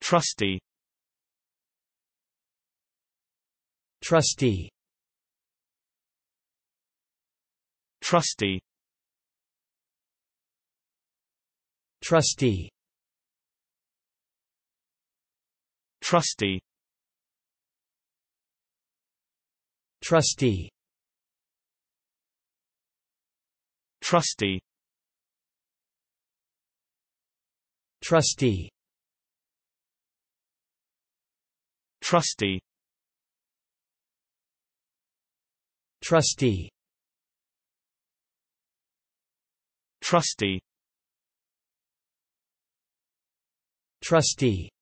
trustee, trustee, trustee, trustee, trustee, trustee, trustee, trustee, trustee, trustee, trustee, trustee,